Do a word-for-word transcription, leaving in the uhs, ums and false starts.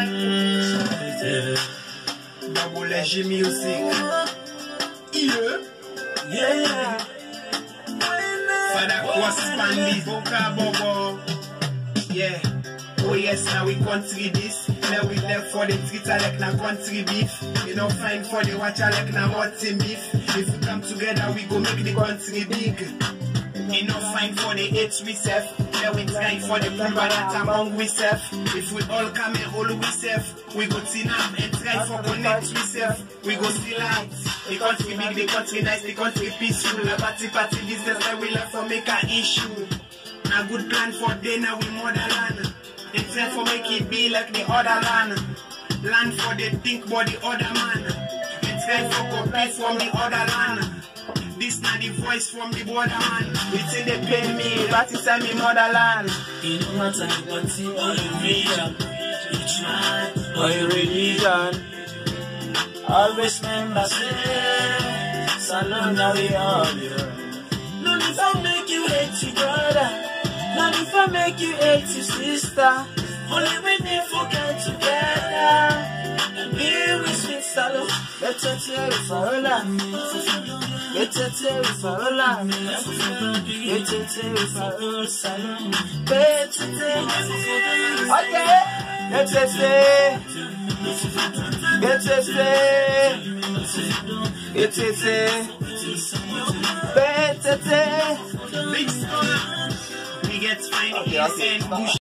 Double G music. Yeah. Yeah. Father Cross Spandy Voka Bobo. Yeah. Oh yes, now we country this. Now we left for the streets like na country beef. You know fine for the watcher like na mutton beef. If we come together, we go make the country big. You know fine for the hate we self. Now we try for the people that among we self. If we all come and all we self, we go team up and try for connect we self. We go still out. The country big, the country nice, the country peaceful. A party party business that we love for make an issue. A good plan for day now we motherland. It's time for make it be like the other land. Land for the think about the other man. It's time for compete from the other land. This not the voice from the border man. It's in the pay me, that is me motherland. In no matter the country or your region, each man or your religion, always remember say, Salon now we all here. No if I make you hate your brother, not if I make you hate your sister. Only when they forget together and be with sweet Salon. Better tell you for all of me. Better tell you for all of me. Better tell you for all Salon. Better tell you. Okay. Better say. Better say. Better say. Better say. Big star. We get fine. Okay, okay.